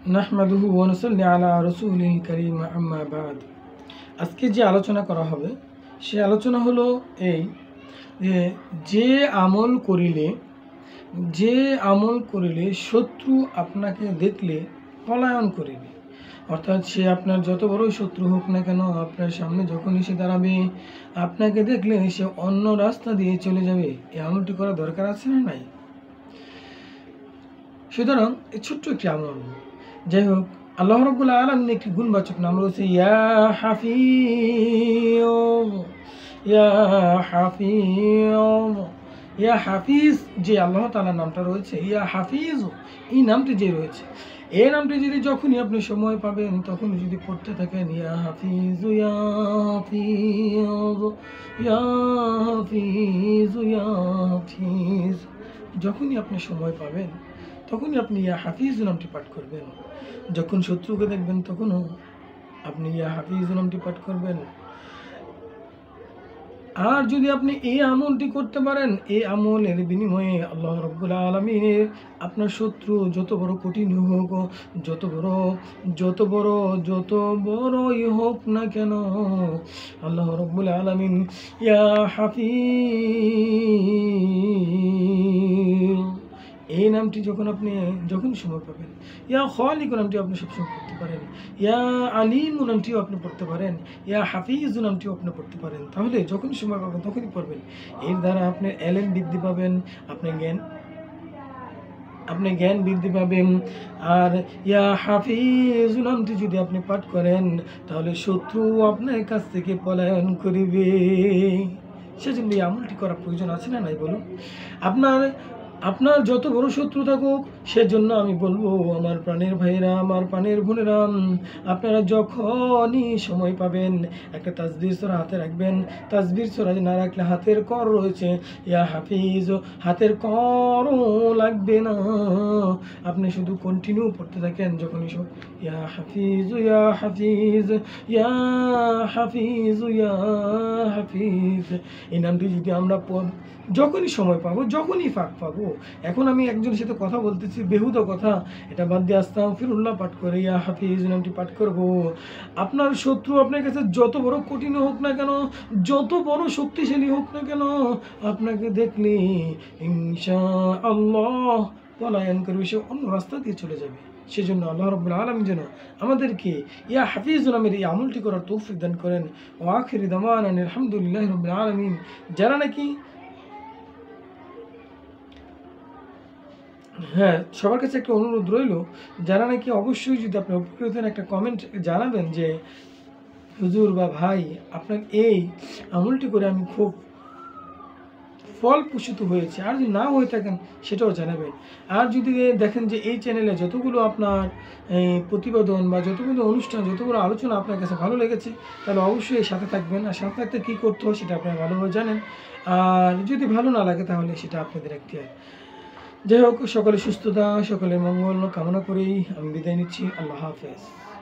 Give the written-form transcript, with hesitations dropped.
নাহমাদুহু ওয়া নুসাল্লি আলা রাসূলিল কারীম আম্মা বাদ। আজকে যে আলোচনা করা হবে সে আলোচনা হলো এই যে আমল করিলে শত্রু আপনাকে দেখলে পলায়ন করিবে। অর্থাৎ সে আপনার যত বড় শত্রু হোক না কেন, আপনার সামনে যখন এসে দাঁড়াবে, আপনাকে দেখলে সে অন্য রাস্তা দিয়ে চলে যাবে। এই আমলটি করা দরকার আছে না নাই? সুতরাং এই ছোট্ট একটি আমল, যাই হোক, আল্লাহ রাব্বুল আলামিন একটি গুণবাচক নাম রয়েছে ইয়া হাফিজ। ইয়া হাফিজ, ইয়া হাফিজ যে আল্লাহ তাআলার নামটা রয়েছে, ইয়া হাফিজ, এই নামটি যে রয়েছে, এই নামটি যদি যখনই আপনি সময় পাবেন তখনই যদি পড়তে থাকেন ইয়া হাফিজ ইয়া হাফিজ ইয়া হাফিজ ইয়া হাফিজ, যখনই আপনি সময় পাবেন তখনই আপনি ইয়া হাফিজ নামটি পাঠ করবেন। যখন শত্রুকে দেখবেন তখনও আপনি ইয়া হাফিজ নামটি পাঠ করবেন। আর যদি আপনি এই আমলটি করতে পারেন, এই আমলের বিনিময়ে আল্লাহ রাব্বুল আলামিন আপনার শত্রু যত বড় কঠিন হোক, যত বড়ই হোক না কেন, আল্লাহ রাব্বুল আলামিন ইয়া হাফিজ এই নামটি যখন সময় পাবেন, ইয়া খালিক নামটি আপনি সবসময় পড়তে পারেন, ইয়া আলিম নামটিও আপনি পড়তে পারেন, ইয়া হাফিজ নামটিও আপনি পড়তে পারেন। তাহলে যখন সময় পাবেন তখনই পড়বেন। এর দ্বারা আপনি এলেম বৃদ্ধি পাবেন, আপনি জ্ঞান বৃদ্ধি পাবেন। আর ইয়া হাফিজ নামটি যদি আপনি পাঠ করেন তাহলে শত্রু আপনার কাছ থেকে পলায়ন করিবে। সেজন্য এই আমলটি করার প্রয়োজন আছে না নাই বলুন? আপনার যত বড় শত্রু থাকুক, সেজন্য আমি বলবো আমার প্রাণের ভাইয়েরা, আমার প্রাণের বোনেরা, আপনারা যখনই সময় পাবেন একটা তাসবিহ সূরা হাতে রাখবেন। তাসবিহ সূরা না রাখলে হাতের কর রয়েছে, ইয়া হাফিজ, হাতের করও লাগবে না, আপনি শুধু কন্টিনিউ পড়তে থাকেন। যখনই ইয়া হাফিজ ইয়া হাফিজ ইয়া হাফিজ ইয়া হাফিজ, এই নামটি যদি আমরা যখনই সময় পাবো, যখনই ফাঁক পাবো, এখন আমি একজনের সাথে কথা বলতেছি বেহুদা কথা, এটা বাদ দিয়ে আস্তাগফিরুল্লাহ পাঠ করে ইয়া হাফিজ নামটি পাঠ করব। আপনার শত্রু আপনার কাছে যত বড় কঠিন হোক না কেন, যত বড় শক্তিশালী হোক না কেন, আপনাকে দেখলে ইনশাআল্লাহ পলায়ন করবে, সে অন্য রাস্তা দিয়ে চলে যাবে। সেজন্য আল্লাহ রাব্বুল আলামিন যেন আমাদেরকে ইয়া হাফিজ নামের এই আমলটি করার তৌফিক দান করেন। ওয়া আখিরু দাওয়ানা আলহামদুলিল্লাহি রাব্বিল আলামিন। যারা নাকি সবার কাছে একটা অনুরোধ রইল, যারা নাকি অবশ্যই যদি আপনি উপকৃত হন একটা কমেন্ট জানাবেন যে হুজুর বা ভাই, আপনার এই আমলটি করে আমি খুব ফলপ্রসূত হয়েছে। আর যদি না হয়ে থাকেন সেটাও জানাবেন। আর যদি দেখেন যে এই চ্যানেলে যতগুলো আপনার প্রতিবেদন বা যতগুলো অনুষ্ঠান, যতগুলো আলোচনা আপনার কাছে ভালো লেগেছে, তাহলে অবশ্যই এর সাথে থাকবেন। আর সাথে থাকতে কী করতে হয় সেটা আপনারা ভালোভাবে জানেন। আর যদি ভালো না লাগে তাহলে সেটা আপনাদের এখতিয়ার। যাই হোক, সকলের সুস্থতা, সকলের মঙ্গল কামনা করেই আমি বিদায় নিচ্ছি। আল্লাহ হাফেজ।